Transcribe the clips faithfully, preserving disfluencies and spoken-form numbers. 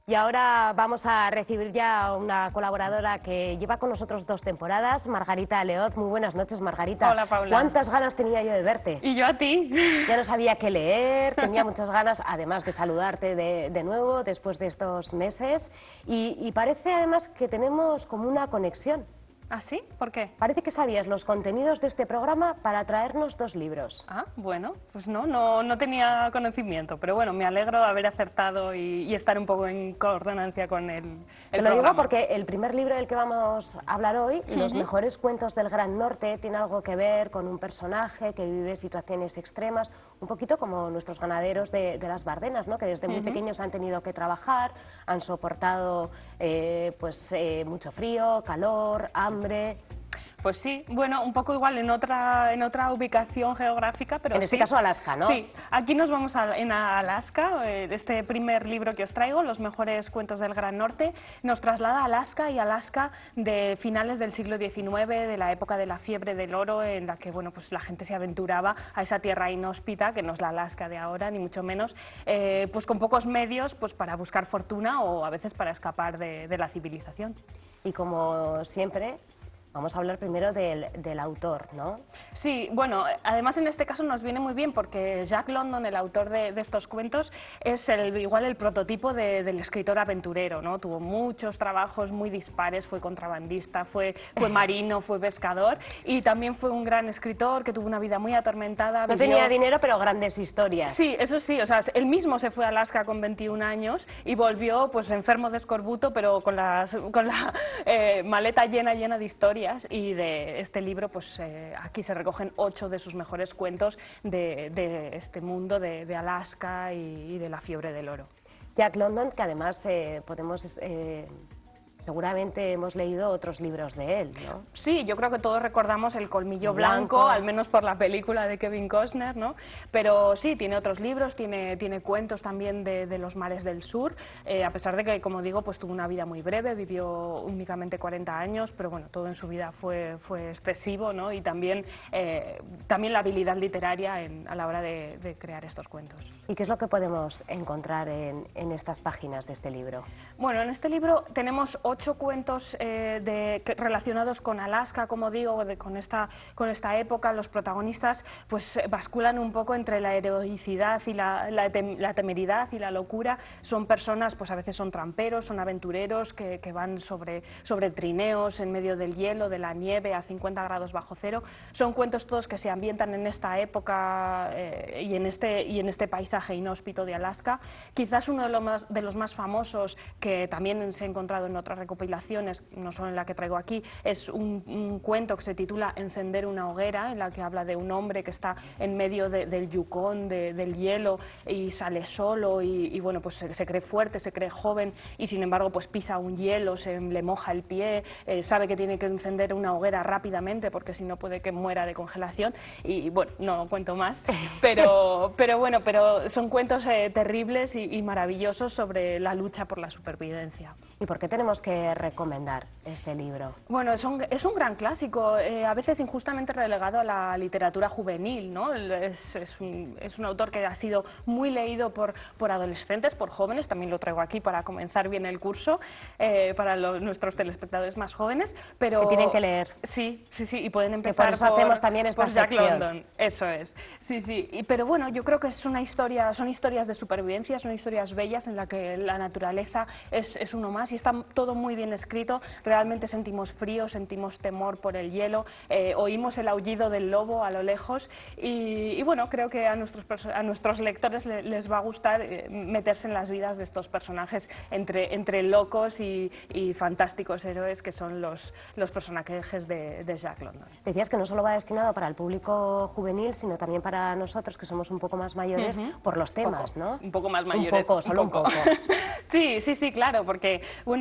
Y ahora vamos a recibir ya a una colaboradora que lleva con nosotros dos temporadas, Margarita Leoz. Muy buenas noches, Margarita. Hola, Paula. ¿Cuántas ganas tenía yo de verte? Y yo a ti. Ya no sabía qué leer, tenía muchas ganas, además de saludarte de, de nuevo después de estos meses. Y, y parece además que tenemos como una conexión. ¿Ah, sí? ¿Por qué? Parece que sabías los contenidos de este programa para traernos dos libros. Ah, bueno, pues no, no, no tenía conocimiento, pero bueno, me alegro de haber acertado y, y estar un poco en coordenancia con el, el Te lo programa. digo porque el primer libro del que vamos a hablar hoy, Uh-huh. Los mejores cuentos del Gran Norte, tiene algo que ver con un personaje que vive situaciones extremas, un poquito como nuestros ganaderos de, de las Bardenas, ¿no? Que desde muy Uh-huh. pequeños han tenido que trabajar, han soportado eh, pues eh, mucho frío, calor, hambre. Pues sí, bueno, un poco igual en otra en otra ubicación geográfica, pero en este sí. caso Alaska, ¿no? Sí, aquí nos vamos a, en a Alaska, eh, este primer libro que os traigo, Los mejores cuentos del Gran Norte, nos traslada a Alaska y Alaska de finales del siglo diecinueve, de la época de la fiebre del oro, en la que bueno, pues la gente se aventuraba a esa tierra inhóspita, que no es la Alaska de ahora, ni mucho menos, eh, pues con pocos medios pues para buscar fortuna o a veces para escapar de, de la civilización. Y como siempre, vamos a hablar primero del, del autor, ¿no? Sí, bueno, además en este caso nos viene muy bien porque Jack London, el autor de, de estos cuentos, es el, igual el prototipo de, del escritor aventurero, ¿no? Tuvo muchos trabajos muy dispares, fue contrabandista, fue, fue marino, fue pescador y también fue un gran escritor que tuvo una vida muy atormentada. No vivió... tenía dinero, pero grandes historias. Sí, eso sí, o sea, él mismo se fue a Alaska con veintiún años y volvió pues enfermo de escorbuto, pero con, las, con la eh, maleta llena, llena de historias. Y de este libro, pues eh, aquí se recogen ocho de sus mejores cuentos de, de este mundo de, de Alaska y, y de la fiebre del oro. Jack London, que además eh, podemos... Eh, seguramente hemos leído otros libros de él, ¿no? Sí, yo creo que todos recordamos El colmillo blanco, blanco, al menos por la película de Kevin Costner, ¿no? Pero sí, tiene otros libros, tiene, tiene cuentos también de, de los mares del sur, eh, a pesar de que, como digo, pues tuvo una vida muy breve, vivió únicamente cuarenta años, pero bueno, todo en su vida fue, fue expresivo, ¿no? Y también, eh, también la habilidad literaria en, a la hora de, de crear estos cuentos. ¿Y qué es lo que podemos encontrar en, en estas páginas de este libro? Bueno, en este libro tenemos ocho cuentos eh, de, que, relacionados con Alaska, como digo, de, con, esta, con esta época. Los protagonistas pues basculan un poco entre la heroicidad y la, la, tem, la temeridad y la locura. Son personas, pues a veces son tramperos, son aventureros que, que van sobre, sobre trineos en medio del hielo, de la nieve, a cincuenta grados bajo cero. Son cuentos todos que se ambientan en esta época eh, y, en este, y en este paisaje inhóspito de Alaska. Quizás uno de los más, de los más famosos, que también se ha encontrado en otras recopilaciones, no solo en la que traigo aquí, es un, un cuento que se titula Encender una hoguera, en la que habla de un hombre que está en medio de, del Yukón, de, del hielo, y sale solo y, y bueno, pues se, se cree fuerte, se cree joven y sin embargo pues pisa un hielo, se le moja el pie, eh, sabe que tiene que encender una hoguera rápidamente porque si no puede que muera de congelación y, y bueno, no cuento más, pero, pero bueno, pero son cuentos eh, terribles y, y maravillosos sobre la lucha por la supervivencia. ¿Y por qué tenemos que recomendar este libro? Bueno, es un, es un gran clásico, eh, a veces injustamente relegado a la literatura juvenil, ¿no? Es, es, un, es un autor que ha sido muy leído por, por adolescentes, por jóvenes, también lo traigo aquí para comenzar bien el curso, eh, para los, nuestros telespectadores más jóvenes, pero... Que tienen que leer. Sí, sí, sí, y pueden empezar que por eso por, hacemos también esta por Jack sección. London, eso es, sí, sí, y, pero bueno, yo creo que es una historia, son historias de supervivencia, son historias bellas en la que la naturaleza es, es uno más y está todo muy bien escrito. Realmente sentimos frío, sentimos temor por el hielo, eh, oímos el aullido del lobo a lo lejos y, y bueno, creo que a nuestros, a nuestros lectores les, les va a gustar eh, meterse en las vidas de estos personajes entre, entre locos y, y fantásticos héroes que son los, los personajes de, de Jack London. Decías que no solo va destinado para el público juvenil, sino también para nosotros que somos un poco más mayores, uh-huh. por los temas, poco, ¿no? Un poco más mayores. Un poco, solo un poco. un poco. Sí, sí, sí, claro, porque bueno, pues aquí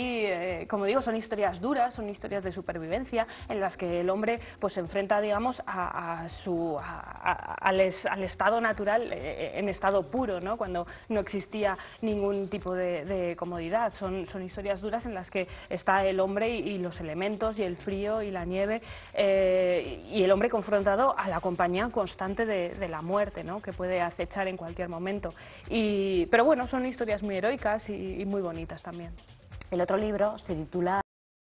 muy, eh, como digo, son historias duras, son historias de supervivencia en las que el hombre pues se enfrenta, digamos, a, a su, a, a, al, es, al estado natural eh, en estado puro, ¿no? Cuando no existía ningún tipo de, de comodidad. Son, son historias duras en las que está el hombre y, y los elementos y el frío y la nieve eh, y el hombre confrontado a la compañía constante de, de la muerte, ¿no? Que puede acechar en cualquier momento. Y, pero bueno, son historias muy heroicas y, y muy bonitas también. El otro libro se titula